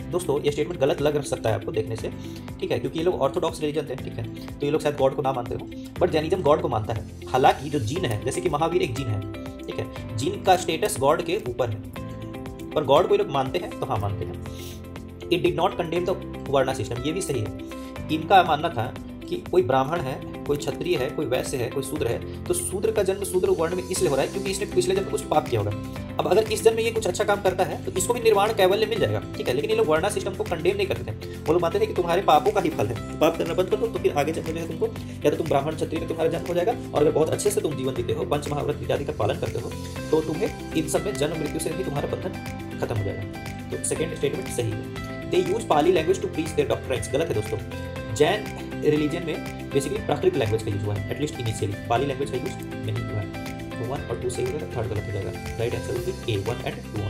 दोस्तों ये स्टेटमेंट गलत लग सकता है आपको देखने से, ठीक है, क्योंकि ये लोग ऑर्थोडॉक्स रिलीजन थे, ठीक है, तो ये लोग शायद गॉड को ना मानते हो, बट जैनिज्म गॉड को मानता है। हालांकि जो जीन है, जैसे कि महावीर एक जीन है, ठीक है, जीन का स्टेटस गॉड के ऊपर है, पर गॉड को ये लोग मानते हैं, तो हाँ मानते हैं। It did not condemn the varna system, ये भी सही है। इनका मानना था कि कोई ब्राह्मण है, कोई क्षत्रिय है, कोई वैश्य है, कोई शूद्र है, तो शूद्र का जन्म शूद्र वर्ण में इसलिए हो रहा है क्योंकि इसने पिछले जन्म में कुछ पाप किया होगा। अब अगर इस जन्म में ये कुछ अच्छा काम करता है तो इसको भी निर्वाण कैवल्य मिल जाएगा, ठीक है, लेकिन ये लोग वर्णा सिस्टम को कंडेम नहीं करते थे। वो लोग मानते थे कि तुम्हारे पापों का ही फल है, पाप करना बंद कर दो तो फिर आगे चलकर जो है तुमको या तो तुम ब्राह्मण क्षत्रिय में तुम्हारा जन्म हो जाएगा, और अगर बहुत अच्छे से तुम जीवन जीते हो, पंच महाव्रत इत्यादि का पालन करते हो, तो तुम्हें इन सब में जन्म मृत्यु से भी तुम्हारा बंधन खत्म हो जाएगा। तो सेकंड स्टेटमेंट सही है। They use Pali language to preach their doctrines, गलत है दोस्तों। जैन रिलीजन में बेसिकली प्राकृत लैंग्वेज का यूज हुआ है, एटलीस्ट इनिशियली पाली लैंग्वेज का यूज नहीं हुआ है। तो 1 और 2 सही हो जाएगा, थर्ड गलत हो जाएगा। Right answer will be A, 1 and 2